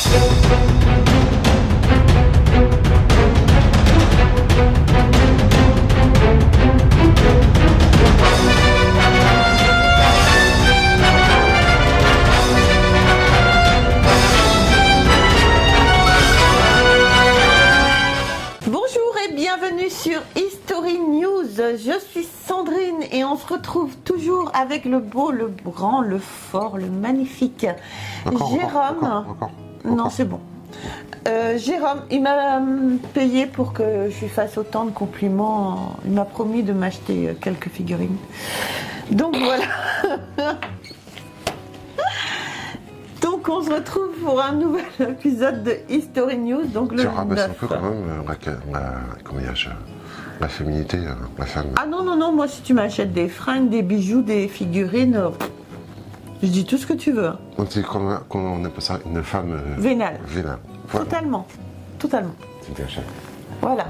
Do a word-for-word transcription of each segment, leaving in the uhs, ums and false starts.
Sur History News, je suis Sandrine et on se retrouve toujours avec le beau, le grand, le fort, le magnifique encore, Jérôme. Encore, encore, encore, non, encore. c'est bon. Euh, Jérôme, il m'a payé pour que je lui fasse autant de compliments. Il m'a promis de m'acheter quelques figurines. Donc voilà. Donc on se retrouve pour un nouvel épisode de History News. Donc le tu rabaisses un peu quand même la, la, comment dire, la féminité, la femme. Ah non, non, non, moi si tu m'achètes des fringues, des bijoux, des figurines, euh, je dis tout ce que tu veux. Donc c'est comme on appelle ça une femme euh, vénale. Vénale. Voilà. Totalement, totalement. C'est bien cher. Voilà.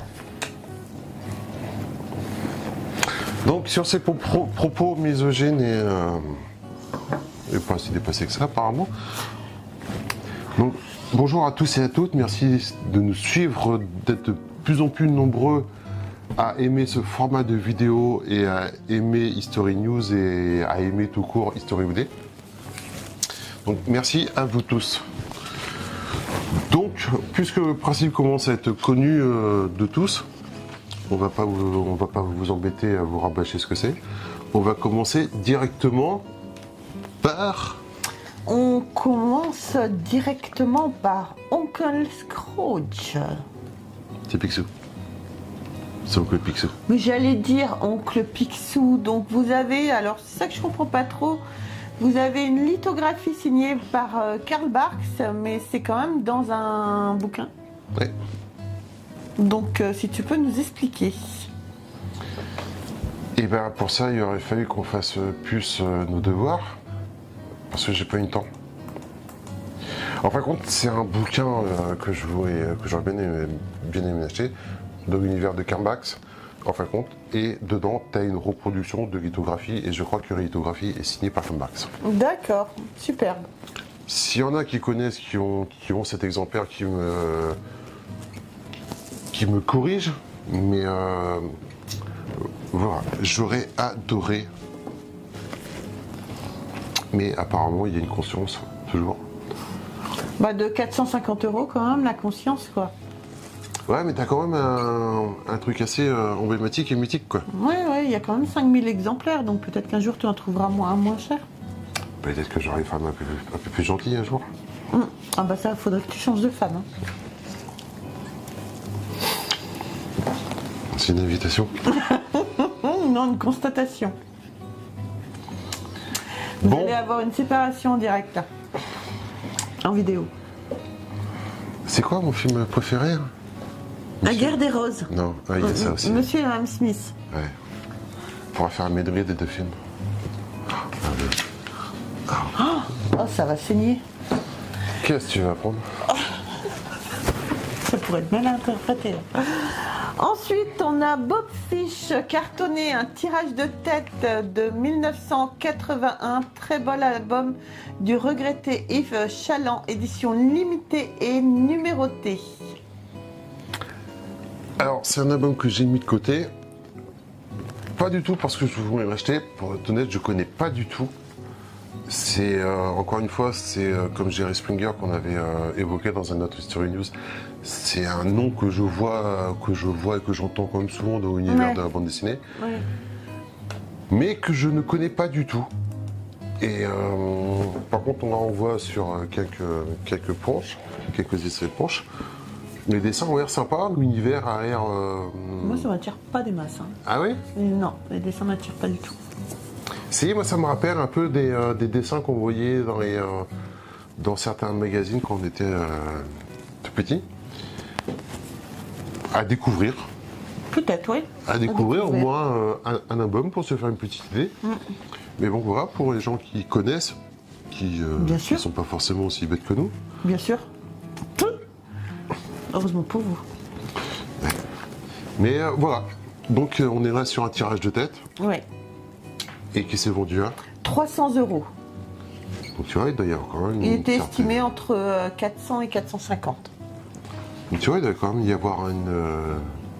Donc sur ces pro pro propos misogynes et, euh, et pas si dépassés que ça apparemment. Donc bonjour à tous et à toutes, merci de nous suivre, d'être de plus en plus nombreux à aimer ce format de vidéo et à aimer History News et à aimer tout court History U D. Donc merci à vous tous. Donc puisque le principe commence à être connu euh, de tous, on va pas vous, on va pas vous embêter à vous rabâcher ce que c'est. On va commencer directement par... On commence directement par Oncle Scrooge. C'est Picsou. C'est Oncle Picsou. Mais j'allais dire Oncle Picsou. Donc vous avez, alors c'est ça que je comprends pas trop, vous avez une lithographie signée par euh, Karl Barks, mais c'est quand même dans un bouquin. Oui. Donc euh, si tu peux nous expliquer. Et bien pour ça, il aurait fallu qu'on fasse plus euh, nos devoirs, parce que j'ai pas eu le temps. En fin de compte, c'est un bouquin euh, que je voudrais, que j'aurais bien aimé, bien aimé acheter, dans l'univers de Karl Barks, en fin de compte, et dedans, tu as une reproduction de lithographie, et je crois que la lithographie est signée par Karl Barks. D'accord, superbe. S'il y en a qui connaissent, qui ont, qui ont cet exemplaire, qui me, qui me corrigent, mais euh, voilà, j'aurais adoré. Mais apparemment, il y a une conscience, toujours. Bah de quatre cent cinquante euros quand même, la conscience quoi. Ouais, mais t'as quand même un, un truc assez euh, emblématique et mythique quoi. Ouais, ouais, il y a quand même cinq mille exemplaires, donc peut-être qu'un jour tu en trouveras moins, moins cher. Peut-être que j'aurai une femme un peu, un peu plus gentille un jour. Mmh. Ah bah ça, faudrait que tu changes de femme. Hein. C'est une invitation. Non, une constatation. Bon. Vous allez avoir une séparation en direct là. En vidéo. C'est quoi mon film préféré hein? La guerre des roses. Non, ah, il y a ça aussi. Monsieur et Madame Smith. Ouais. On pourra faire un medley des deux films. Ah, oui. Oh, oh, ça va saigner. Qu'est-ce que tu vas prendre? Ça pourrait être mal interprété. Là. Ensuite, on a Bob Fish cartonné, un tirage de tête de mille neuf cent quatre-vingt-un. Très bel album du regretté Yves Chaland, édition limitée et numérotée. Alors, c'est un album que j'ai mis de côté. Pas du tout parce que je voulais l'acheter. Pour être honnête, je connais pas du tout. C'est, euh, encore une fois, c'est euh, comme Jerry Springer qu'on avait euh, évoqué dans un autre History News. C'est un nom que je vois, euh, que je vois et que j'entends quand même souvent dans l'univers ouais. de la bande dessinée. Ouais. Mais que je ne connais pas du tout. Et euh, par contre, on en voit sur euh, quelques, quelques planches, quelques essais de planches. Les dessins ont l'air sympas, l'univers a l'air... Euh... Moi, ça m'attire pas des masses. Hein. Ah oui? Non, les dessins m'attirent pas du tout. Si, moi ça me rappelle un peu des, euh, des dessins qu'on voyait dans, les, euh, dans certains magazines quand on était euh, tout petit. À découvrir. Peut-être, oui. À découvrir, à découvrir. Au moins euh, un, un album pour se faire une petite idée. Mm. Mais bon, voilà, pour les gens qui connaissent, qui ne euh, sont pas forcément aussi bêtes que nous. Bien sûr. Heureusement pour vous. Ouais. Mais euh, voilà, donc euh, on est là sur un tirage de tête. Oui. Et qui s'est vendu à trois cents euros. Donc tu vois, il doit y avoir quand même. Il était certaine... estimé entre euh, quatre cents et quatre cent cinquante. Donc tu vois, il doit quand même y avoir une, euh,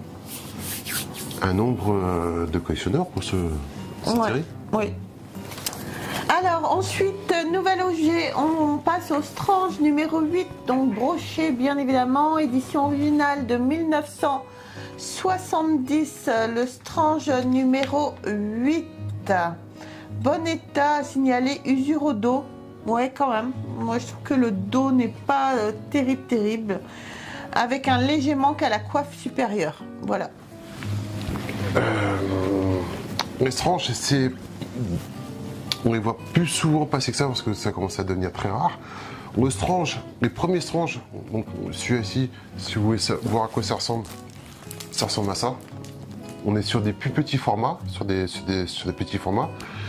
un nombre euh, de collectionneurs pour ce, cette Ouais. série. Oui. Alors ensuite, nouvel objet, on passe au Strange numéro huit, donc brochet bien évidemment, édition originale de mille neuf cent soixante-dix, le Strange numéro huit. Bon état, signalé usure au dos. Ouais, quand même. Moi je trouve que le dos n'est pas euh, terrible, terrible. Avec un léger manque à la coiffe supérieure. Voilà. Euh, les Strange, c'est. On les voit plus souvent passer que ça parce que ça commence à devenir très rare. Le Strange, les premiers Strange, donc celui-ci, si vous voulez voir à quoi ça ressemble, ça ressemble à ça. On est sur des plus petits formats, sur des, sur des, sur des petits formats.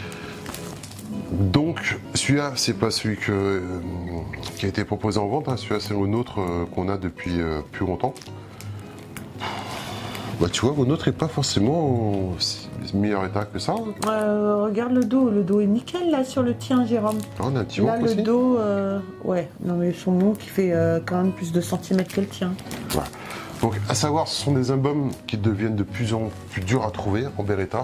Donc celui-là, c'est pas celui que, euh, qui a été proposé en vente, hein. Celui-là c'est le nôtre euh, qu'on a depuis euh, plus longtemps. Bah tu vois, le nôtre est pas forcément en meilleur état que ça. Hein. Euh, regarde le dos, le dos est nickel là sur le tien, Jérôme. Ah, on a un petit Là manque le aussi. dos, euh, ouais, non mais son nom qui fait euh, quand même plus de centimètres que le tien. Voilà. Donc à savoir, ce sont des albums qui deviennent de plus en plus durs à trouver en Beretta.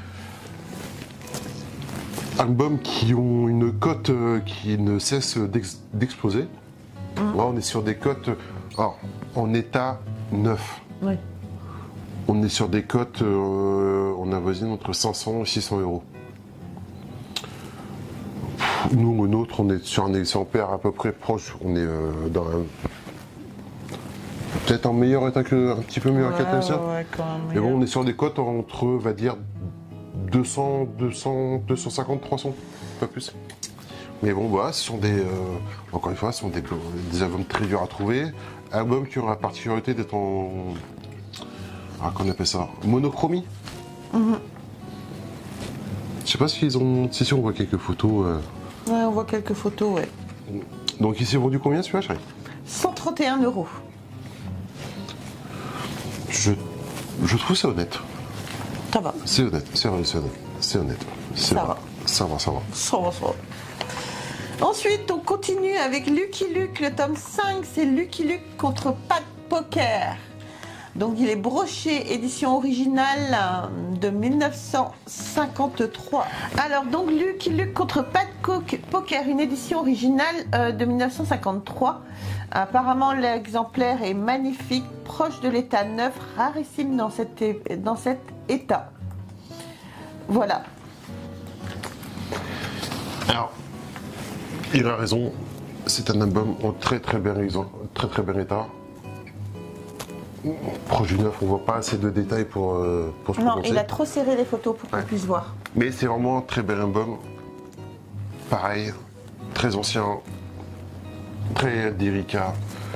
Albums qui ont une cote euh, qui ne cesse d'ex- d'exploser. Mmh. Là on est sur des cotes alors, en état neuf. Oui. On est sur des cotes, euh, on avoisine entre cinq cents et six cents euros. Nous, le nôtre, on est sur un exemplaire à peu près proche. On est euh, dans un... peut-être en meilleur état que, un petit peu meilleur Ouais, qu'un tel, ça. ouais, ouais, quand même. Mais bon, on est sur des cotes entre, on va dire, deux cents, deux cents, deux cent cinquante, trois cents, pas plus. Mais bon, voilà, ce sont des, euh, encore une fois, ce sont des, des albums très durs à trouver. Albums qui ont la particularité d'être en, ah, qu'on appelle ça, monochromie. Mm-hmm. Je sais pas s'ils ont, si si on voit quelques photos. Euh... Ouais, on voit quelques photos, ouais. Donc il s'est vendu combien celui-là, chérie? cent trente et un euros. Je, je trouve ça honnête. Ça va. C'est honnête, c'est honnête, c'est honnête. C'est honnête. C'est Ça vrai. va. Ça va, ça va. Ça va, ça va. Ensuite, on continue avec Lucky Luke, le tome cinq, c'est Lucky Luke contre Pat Poker. Donc il est broché, édition originale de mille neuf cent cinquante-trois. Alors donc Lucky Luke contre Pat Poker, une édition originale euh, de mille neuf cent cinquante-trois. Apparemment l'exemplaire est magnifique, proche de l'état neuf, rarissime dans cet, dans cet état. Voilà. Alors, il a raison, c'est un album en très très bien, très très bien état. Proche du neuf, on voit pas assez de détails pour, euh, pour se Non, prononcer. il a trop serré les photos pour qu'on Ouais. puisse voir. Mais c'est vraiment un très bel album. Pareil, très ancien, très délicat,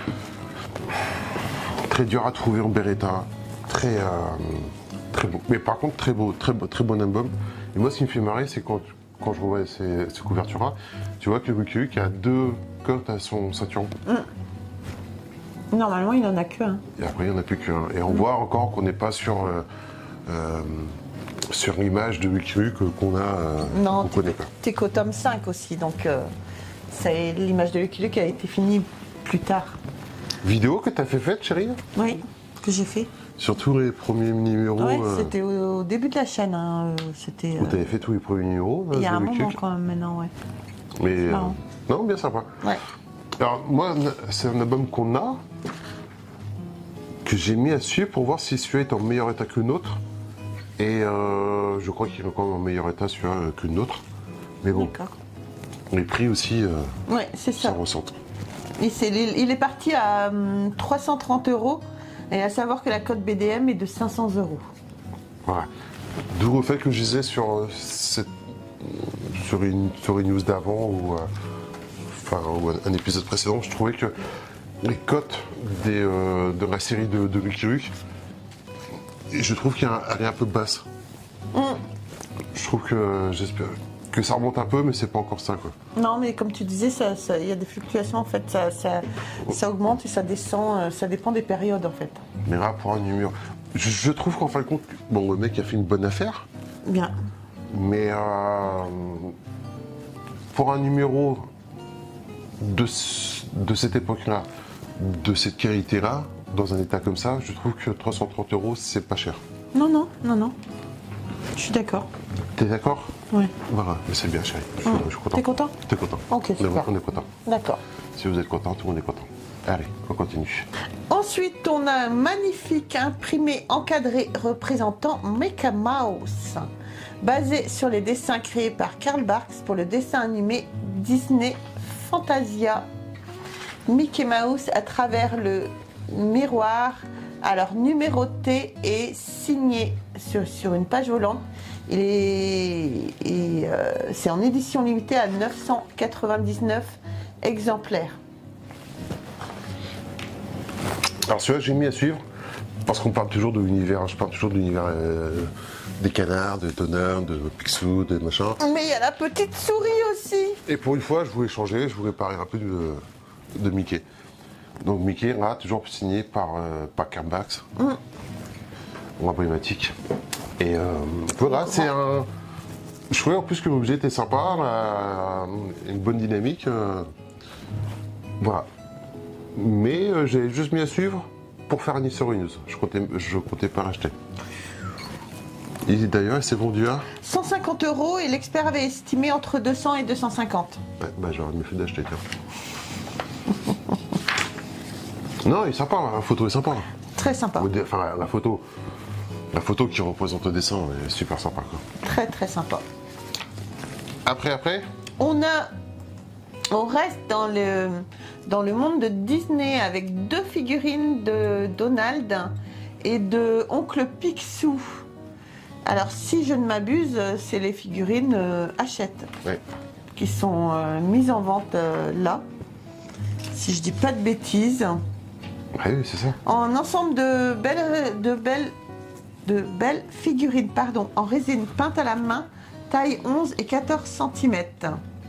très dur à trouver en Beretta, très, euh, très beau. Mais par contre, très beau, très, beau, très bon album. Et moi, ce qui me fait marrer, c'est quand, quand je revois ces, ces couvertures-là, tu vois que Lucky Luke a deux cotes à son ceinturon. Mm. Normalement, il n'en a qu'un. Et après, il n'y en a plus qu'un. Et on voit encore qu'on n'est pas sur, euh, euh, sur l'image de Lucky Luke qu'on a, euh, Non, qu'on connaît pas. t'es qu'au tome cinq aussi, donc euh, c'est l'image de Lucky Luke a été finie plus tard. Vidéo que tu as fait faite, chérie? Oui, que j'ai fait. Sur tous les premiers numéros. Ouais, euh, c'était au, au début de la chaîne. Hein, euh, c'était. où euh, tu avais fait tous les premiers numéros. il y a euh, un de Lucky moment Luke. quand même maintenant, ouais. Mais euh, marrant. non, bien sympa. Ouais. Alors moi, c'est un album qu'on a, que j'ai mis à suivre pour voir si celui-là est en meilleur état que le nôtre. Et euh, je crois qu'il est encore en meilleur état celui-là euh, que le nôtre. Mais bon, D'accord. les prix aussi, euh, Ouais, c'est ça ça. ressentent. Et c'est, il est parti à hum, trois cent trente euros. Et à savoir que la cote B D M est de cinq cents euros. Voilà. D'où le fait que je disais sur, euh, cette, sur, une, sur une news d'avant ou, euh, enfin, ou un, un épisode précédent, je trouvais que les cotes des, euh, de la série de, de Lucky Luke, je trouve qu'elle est un peu basse. Mm. Je trouve que j'espère que ça remonte un peu, mais c'est pas encore ça, quoi. Non, mais comme tu disais, ça- ça- il y a des fluctuations en fait. Ça, ça, ça augmente et ça descend. euh, Ça dépend des périodes en fait. Mais là, pour un numéro, je, je trouve qu'en fin de compte, bon, le mec a fait une bonne affaire, Bien. mais euh, pour un numéro de, de cette époque-là, de cette qualité-là, dans un état comme ça, je trouve que trois cent trente euros, c'est pas cher. Non, non, non, non. Je suis d'accord. T'es d'accord? Oui. Voilà, mais c'est bien, chérie. Je, suis- Hum. je suis content. T'es content? T'es content. Ok, On est- super. On est content. D'accord. Si vous êtes content, tout le monde est content. Allez, on continue. Ensuite, on a un magnifique imprimé encadré représentant Mickey Mouse, basé sur les dessins créés par Karl Barks pour le dessin animé Disney Fantasia. Mickey Mouse à travers le miroir, alors numéroté et signé sur, sur une page volante. Il est, et, euh, c'est en édition limitée à neuf cent quatre-vingt-dix-neuf exemplaires. Alors celui-là, j'ai mis à suivre, parce qu'on parle toujours de l'univers, je parle toujours de l'univers euh, des canards, de Donald, de Picsou, de machin. Mais il y a la petite souris aussi. Et pour une fois, je voulais changer, je voulais parler un peu de, de Mickey. Donc Mickey, là, toujours signé par, euh, par Karl Barks. Mm. Emblématique. Et euh, voilà, c'est un... Je trouvais en plus que l'objet était sympa, la- une bonne dynamique. euh, Voilà. Mais euh, j'ai juste mis à suivre pour faire un History News. Je comptais, je comptais pas l'acheter. Et d'ailleurs, il s'est vendu à... cent cinquante euros et l'expert avait estimé entre deux cents et deux cent cinquante. Ouais, bah j'aurais mieux fait d'acheter, tiens. Non, il est sympa, la photo est sympa. Très sympa. Enfin, la, la photo, la photo qui représente le dessin est super sympa, quoi. Très très sympa. Après, après, On a, on reste dans le, dans le monde de Disney avec deux figurines de Donald et de Oncle Picsou. Alors si je ne m'abuse, c'est les figurines euh, Hachette ouais. qui sont euh, mises en vente euh, là. Si je dis pas de bêtises. Ouais, oui, c'est ça. En ensemble de belles, de belles, de belles figurines pardon, en résine peinte à la main, taille onze et quatorze centimètres.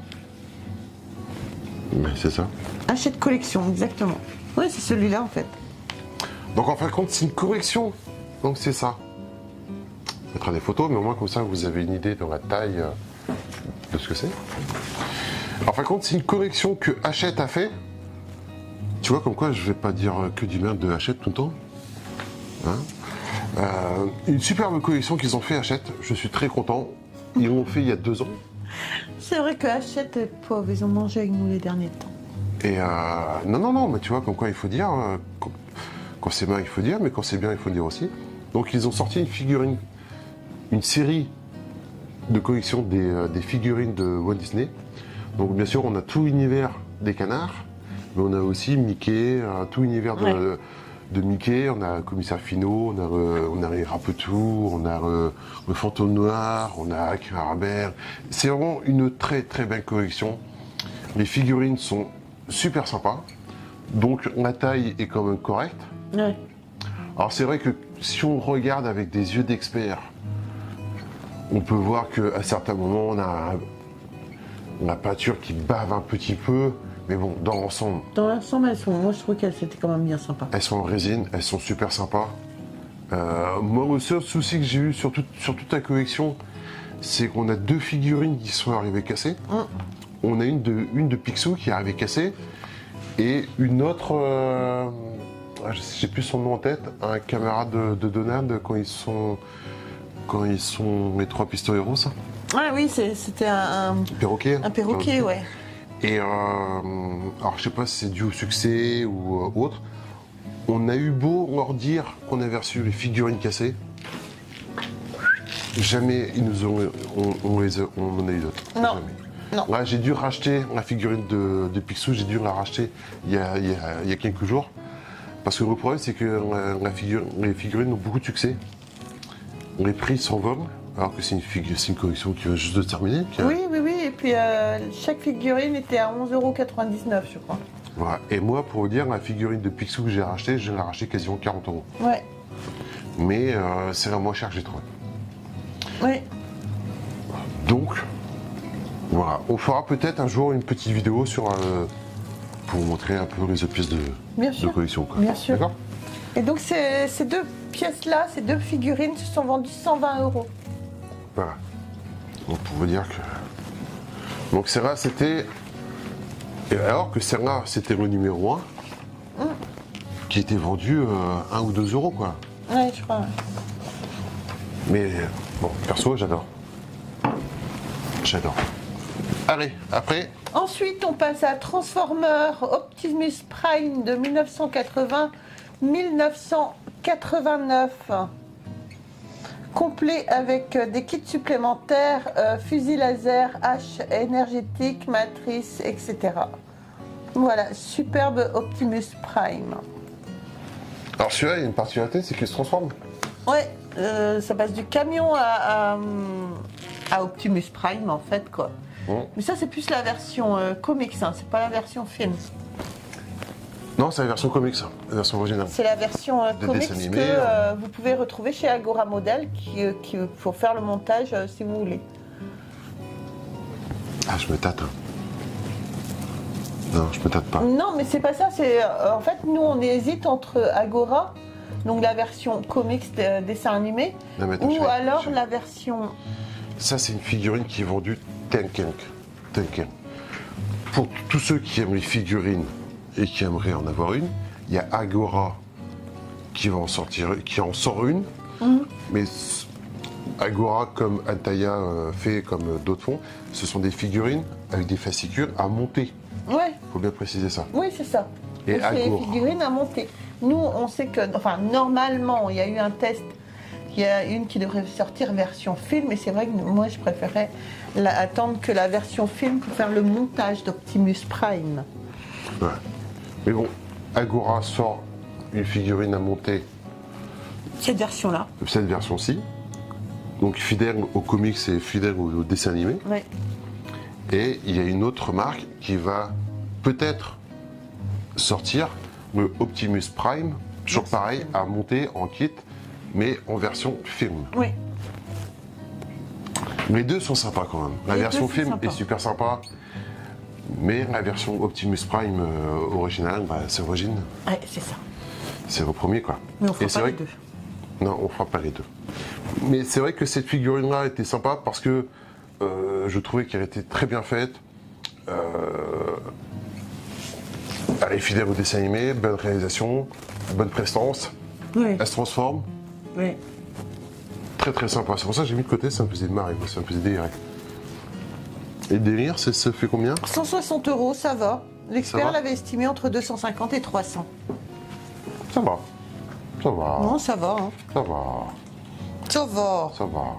Ouais, c'est ça. Hachette collection, exactement. Oui, c'est celui-là en fait. Donc en fin de compte, c'est une correction. Donc c'est ça. Je mettrai des photos, mais au moins comme ça, vous avez une idée de la taille euh, de ce que c'est. En fin de compte, c'est une correction que Hachette a fait. Tu vois, comme quoi, je vais pas dire que du mal de Hachette tout le temps. Hein euh, une superbe collection qu'ils ont fait Hachette. Je suis très content. Ils l'ont fait il y a deux ans. C'est vrai que Hachette, les pauvres, ils ont mangé avec nous les derniers temps. Et euh, non, non, non, mais tu vois, comme quoi il faut dire. Euh, quand quand c'est mal, il faut dire, mais quand c'est bien, il faut dire aussi. Donc ils ont sorti une figurine, une série de collection des, euh, des figurines de Walt Disney. Donc bien sûr, on a tout l'univers des canards, mais on a aussi Mickey, euh, tout l'univers de, Ouais. de, de Mickey. On a le commissaire Finot, on a, euh, on a les Rapetours, on a euh, le fantôme noir, on a Carabert. C'est vraiment une très très belle collection. Les figurines sont super sympas. Donc la taille est quand même correcte. Ouais. Alors c'est vrai que si on regarde avec des yeux d'expert, on peut voir qu'à certains moments, on a la peinture qui bave un petit peu. Mais bon, dans l'ensemble, Dans l'ensemble, elles sont, moi je trouve qu'elles étaient quand même bien sympas. elles sont en résine, elles sont super sympas. Euh, moi, le seul souci que j'ai eu sur, tout- sur toute la collection, c'est qu'on a deux figurines qui sont arrivées cassées. Hum. On a une de, une de Picsou qui est arrivée cassée et une autre, euh, ah, je sais plus son nom en tête, un camarade de, de Donald quand ils sont, quand ils sont les trois pistoleros, ça, Ah oui, c'est- c'était un, un, perroquet. un perroquet, ouais. Et euh, alors je sais pas si c'est dû au succès ou euh, autre. On a eu beau leur dire qu'on avait reçu les figurines cassées, jamais ils nous ont, on, on les a, on en a eu d'autres. Non. Jamais. Non. Là, j'ai dû racheter la figurine de, de Picsou, j'ai dû la racheter il y a, il y a- il y a quelques jours. Parce que le problème, c'est que la, la figure, les figurines ont beaucoup de succès. Les prix s'envolent, alors que c'est une, figu- c'est une collection qui vient juste de se terminer. qui a- Oui, oui, oui. Et puis euh, chaque figurine était à onze euros quatre-vingt-dix-neuf, je crois. Voilà. Et moi, pour vous dire, la figurine de Picsou que j'ai rachetée, je l'ai rachetée quasiment quarante euros. Ouais. Mais euh, c'est la moins chère que j'ai trouvé. Oui. Donc, voilà. On fera peut-être un jour une petite vidéo sur euh, pour vous montrer un peu les autres pièces de, Bien de sûr. collection. quoi. Bien sûr. D'accord. Et donc ces, ces deux pièces-là, ces deux figurines se sont vendues cent vingt euros. Voilà. Donc pour vous dire que. Donc c'est là, c'était Et alors que celle-là, c'était le numéro un, mmh. qui était vendu euh, un ou deux euros, quoi. Ouais, je crois. Ouais. Mais bon, perso, j'adore. J'adore. Allez, après. Ensuite, on passe à Transformer Optimus Prime de mille neuf cent quatre-vingts à mille neuf cent quatre-vingt-neuf. Complet avec des kits supplémentaires, euh, fusil laser, hache énergétique, matrice, et cetera. Voilà, superbe Optimus Prime. Alors celui-là, il y a une particularité, c'est qu'il se transforme. Ouais, euh, ça passe du camion à, à, à Optimus Prime en fait, quoi. Mmh. Mais ça, c'est plus la version euh, comics, hein, c'est pas la version film. Non, c'est la version comics, la version originale. C'est la version euh, de comics animé, que euh... euh, vous pouvez retrouver chez Agora Model, qui, euh, qui pour faire le montage euh, si vous voulez. Ah, je me tâte. Non, je me tâte pas. Non, mais c'est pas ça. C'est euh, en fait, nous, on hésite entre Agora, donc la version comics de, dessin animé, non, ou je vais, alors je vais. la version. Ça, c'est une figurine qui est vendue Tenken. Tenken. Pour tous ceux qui aiment les figurines et qui aimeraient en avoir une, il y a Agora qui va en sortir, qui en sort une, mmh. mais Agora, comme Antaya euh, fait, comme euh, d'autres font, ce sont des figurines avec des fascicules à monter. Ouais. Faut bien préciser ça. Oui, c'est ça. Et c'est des figurines à monter. Nous, on sait que, enfin, normalement, il y a eu un test. Il y a une qui devrait sortir version film, et c'est vrai que moi, je préférais la, attendre que la version film pour faire le montage d'Optimus Prime. Ouais. Mais bon, Agora sort une figurine à monter. Cette version-là. Cette version-ci. Donc fidèle aux comics et fidèle au, au dessin animé. Ouais. Et il y a une autre marque qui va peut-être sortir le Optimus Prime, toujours pareil, à monter en kit, mais en version film. Oui. Les deux sont sympas quand même. La Les version film sympa. est super sympa. Mais la version Optimus Prime euh, originale, bah, c'est l'origine. Ouais, c'est ça. C'est le premier, quoi. Mais on fera Et pas vrai les deux. Que... Non, on fera pas les deux. Mais c'est vrai que cette figurine-là était sympa parce que euh, je trouvais qu'elle était très bien faite. Euh... Elle est fidèle au dessin animé, bonne réalisation, bonne prestance. Oui. Elle se transforme. Oui. Très très sympa. C'est pour ça que j'ai mis de côté, ça me faisait marrer, ça me faisait délirer. Et délire, ça se fait combien? cent soixante euros, ça va. L'expert l'avait estimé entre deux cent cinquante et trois cents. Ça va. Ça va. Non, ça va. Hein. Ça va. Ça va. Ça va.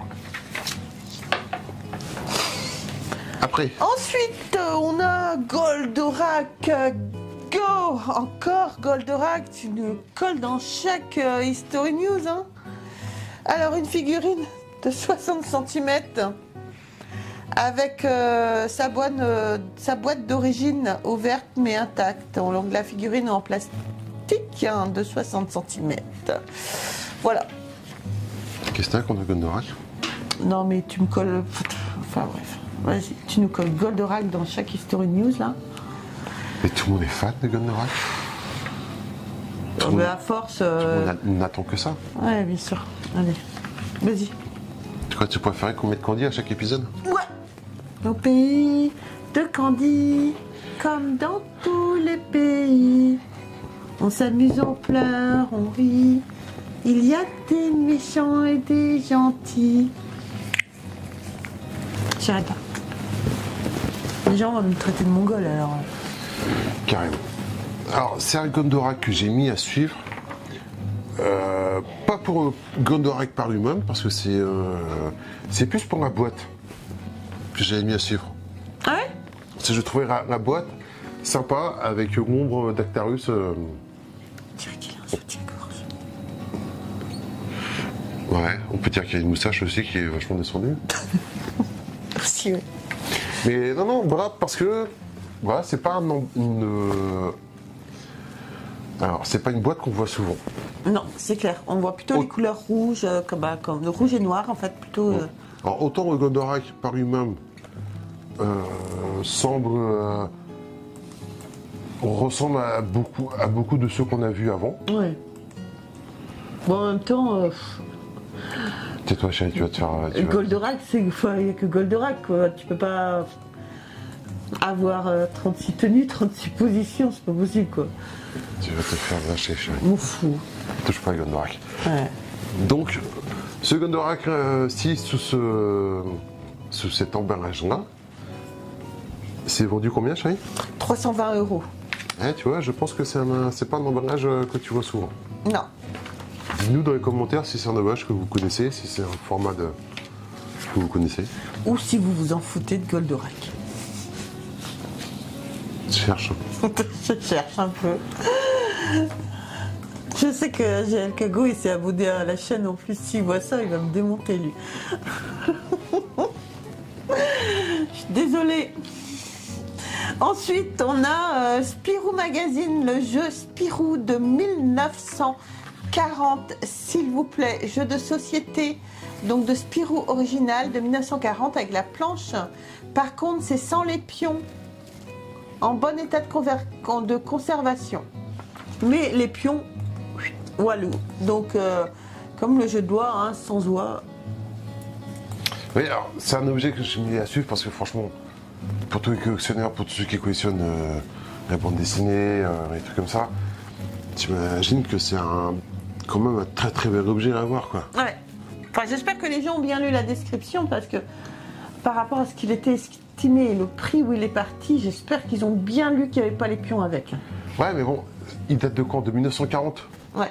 Après. Ensuite, on a Goldorak. Go! Encore Goldorak. Tu nous colles dans chaque euh, History News. Hein. Alors, une figurine de soixante centimètres. Avec euh, sa boîte, euh, sa boîte d'origine ouverte mais intacte. Donc la figurine est en plastique hein, de soixante centimètres. Voilà. Qu'est-ce que t'as contre Goldorak? Non mais tu me colles... Enfin bref. Vas-y, tu nous colles Goldorak dans chaque History News là. Mais tout le monde est fan de Goldorak. Tout mais à force... Euh... Tout le monde n'attend que ça. Ouais, bien sûr. Allez, vas-y. Tu crois que tu préférais qu'on mette Candy à chaque épisode? Ouais. Au pays de Candy, comme dans tous les pays, on s'amuse, on pleure, on rit. Il y a des méchants et des gentils. J'arrête pas. Les gens vont me traiter de mongol alors. Carrément. Alors, c'est un Goldorak que j'ai mis à suivre. Euh, pas pour Goldorak par lui-même, parce que c'est euh, c'est plus pour la boîte que j'avais mis à suivre. Ah ouais? Parce que je trouvais la, la boîte sympa avec l'ombre d'Actarus. Euh... On dirait qu'il a un soutien-gorge. Ouais, on peut dire qu'il y a une moustache aussi qui est vachement descendue. Merci, oui. Mais non, non, voilà, parce que voilà, c'est pas un, une. Euh... Alors, c'est pas une boîte qu'on voit souvent. Non, c'est clair. On voit plutôt Au... les couleurs rouges, euh, comme, bah, comme le rouge et noir, en fait, plutôt. Ouais. Euh... Alors, autant le Goldorak par lui-même euh, semble. Euh, ressemble à beaucoup, à beaucoup de ceux qu'on a vus avant. Ouais. Bon, en même temps. Euh... Tais-toi, chérie, tu vas te faire. Tu Goldorak, c'est. Il n'y a que Goldorak, quoi. Tu peux pas. avoir euh, trente-six tenues, trente-six positions, c'est pas possible quoi. Tu vas te faire lâcher, chérie. M'en fous. Touche pas à Gondorak. Ouais. Donc, ce Gondorak euh, six sous, ce, sous cet emballage-là, c'est vendu combien, chérie? trois cent vingt euros. Eh, tu vois, je pense que c'est un, c'est pas un emballage que tu vois souvent. Non. Dites-nous dans les commentaires si c'est un emballage que vous connaissez, si c'est un format de, que vous connaissez. Ou si vous vous en foutez de Goldorak. Je cherche. Je cherche un peu. Je sais que G L Kago il s'est abonné à la chaîne, en plus s'il voit ça il va me démonter lui. Je suis désolée. Ensuite on a euh, Spirou Magazine, le jeu Spirou de mille neuf cent quarante, s'il vous plaît, jeu de société donc de Spirou original de mille neuf cent quarante avec la planche. Par contre c'est sans les pions, en bon état de, conver- de conservation, mais les pions walou, donc euh, comme le jeu de doigts, hein, sans oie. Oui, alors c'est un objet que j'ai mis à suivre parce que franchement, pour tous les collectionneurs, pour tous ceux qui collectionnent euh, la bande dessinée, euh, les trucs comme ça, j'imagine que c'est un, quand même un très très bel objet à avoir, quoi. Ouais. Enfin, j'espère que les gens ont bien lu la description parce que par rapport à ce qu'il était estimé et le prix où il est parti, j'espère qu'ils ont bien lu qu'il n'y avait pas les pions avec. Ouais, mais bon, il date de quand? De mille neuf cent quarante. Ouais.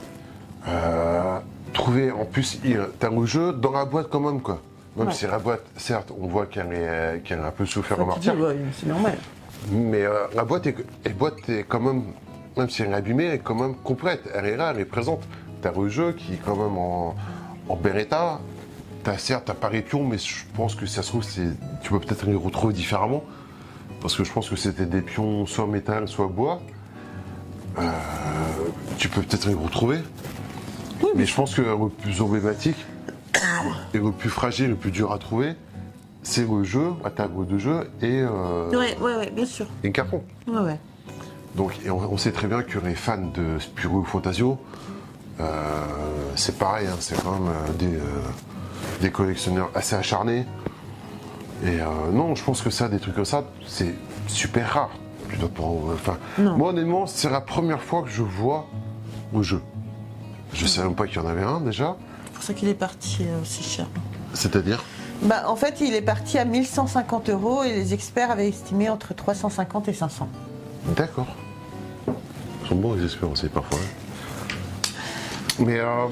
Euh, trouver en plus, t'as le jeu dans la boîte quand même, quoi. Même Ouais. si la boîte, certes, on voit qu'elle est, qu'elle a un peu souffert en Enfin, tu dis, martyr. ouais, c'est normal. Mais euh, la boîte est, la boîte est quand même, même si elle est abîmée, elle est quand même complète. Elle est là, elle est présente. T'as le jeu qui est quand même en, en bel état. T'as certes, t'as pas les pions, mais je pense que ça se trouve, c'est, tu peux peut-être les retrouver différemment. Parce que je pense que c'était des pions soit métal, soit bois. Euh, tu peux peut-être les retrouver. Oui, mais je pense que le plus emblématique et le plus fragile, le plus dur à trouver, c'est le jeu, la table de jeu et, euh, Ouais, ouais, ouais, bien sûr. et le carton. Ouais, ouais. Donc, et on, on sait très bien que les fans de Spirou Fantasio, euh, c'est pareil, hein, c'est quand même euh, des, euh, des collectionneurs assez acharnés. Et euh, non, je pense que ça, des trucs comme ça, c'est super rare. Tu dois pas, enfin, Non. moi, honnêtement, c'est la première fois que je vois le jeu. Je ne savais même pas qu'il y en avait un déjà. C'est pour ça qu'il est parti euh, aussi cher. C'est-à-dire? Bah, en fait, il est parti à mille cent cinquante euros et les experts avaient estimé entre trois cent cinquante et cinq cents. D'accord. Ils sont bons les experts aussi parfois. Hein. Mais euh...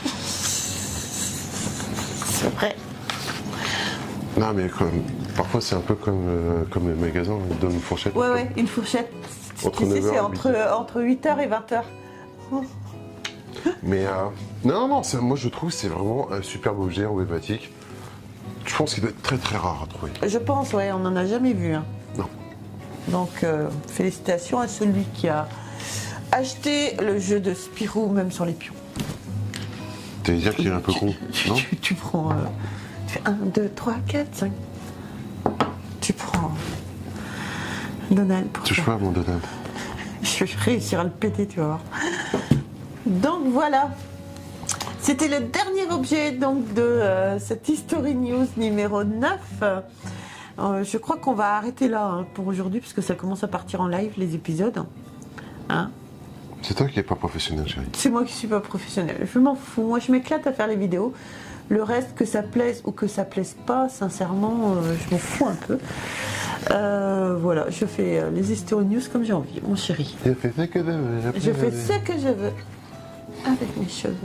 c'est vrai. non, mais quand même, parfois c'est un peu comme, euh, comme les magasins, ils donnent une fourchette. Ouais, ouais, une fourchette. Entre Tu sais, neuf heures c'est et entre, euh, entre huit heures et vingt heures. Mais euh, non, non, c'est- moi je trouve que c'est vraiment un superbe objet emblématique. Je pense qu'il doit être très très rare à trouver. Je pense, ouais, on n'en a jamais vu. Hein. Non. Donc, euh, félicitations à celui qui a acheté le jeu de Spirou, même sur les pions. Tu veux dire qu'il est un peu con, Tu, non? tu- tu prends. euh, tu fais un, deux, trois, quatre, cinq. Tu prends. Donald pour Touche ça. pas à mon Donald. Je vais réussir à le péter, tu vas voir. Donc voilà. C'était le dernier objet donc, de euh, cette History News numéro neuf. Euh, je crois qu'on va arrêter là hein, pour aujourd'hui, puisque ça commence à partir en live, les épisodes. Hein? C'est toi qui n'es pas professionnel, chérie. C'est moi qui suis pas professionnelle. Je m'en fous. Moi, je m'éclate à faire les vidéos. Le reste, que ça plaise ou que ça plaise pas, sincèrement, euh, je m'en fous un peu. Euh, voilà, je fais euh, les History News comme j'ai envie, mon chéri. Il a fait ce que je veux. Je fais ce que je veux avec mes cheveux.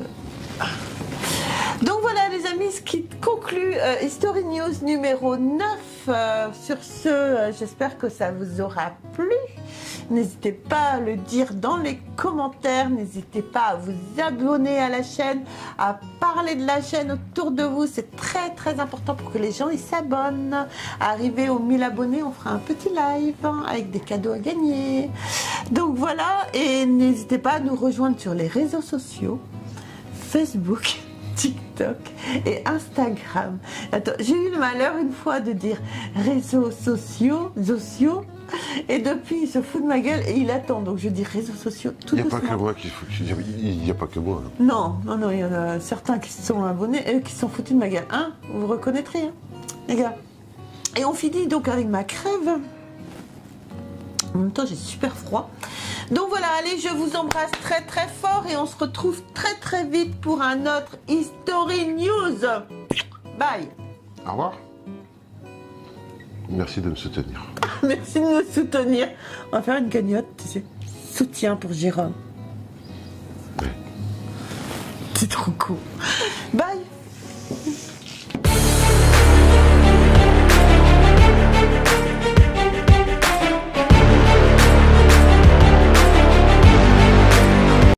Donc voilà les amis, ce qui conclut euh, History News numéro neuf. Euh, sur ce, euh, j'espère que ça vous aura plu. N'hésitez pas à le dire dans les commentaires. N'hésitez pas à vous abonner à la chaîne, à parler de la chaîne autour de vous. C'est très très important pour que les gens ils s'abonnent. Arrivé aux mille abonnés, on fera un petit live hein, avec des cadeaux à gagner. Donc voilà, et n'hésitez pas à nous rejoindre sur les réseaux sociaux. Facebook, TikTok et Instagram. Attends, j'ai eu le malheur une fois de dire réseaux sociaux, sociaux, et depuis il se fout de ma gueule et il attend. Donc je dis réseaux sociaux tout Il n'y a doucement. pas que moi qui faut. Il n'y a pas que moi. hein. Non, non, non, il y en a certains qui se sont abonnés et qui se sont foutus de ma gueule. Hein, vous vous reconnaîtrez, hein, les gars. Et on finit donc avec ma crève. En même temps, j'ai super froid. Donc voilà, allez, je vous embrasse très très fort et on se retrouve très très vite pour un autre History News. Bye. Au revoir. Merci de me soutenir. Merci de nous soutenir. On va faire une cagnotte, tu sais. Soutien pour Jérôme. Ouais. C'est trop cool. Bye.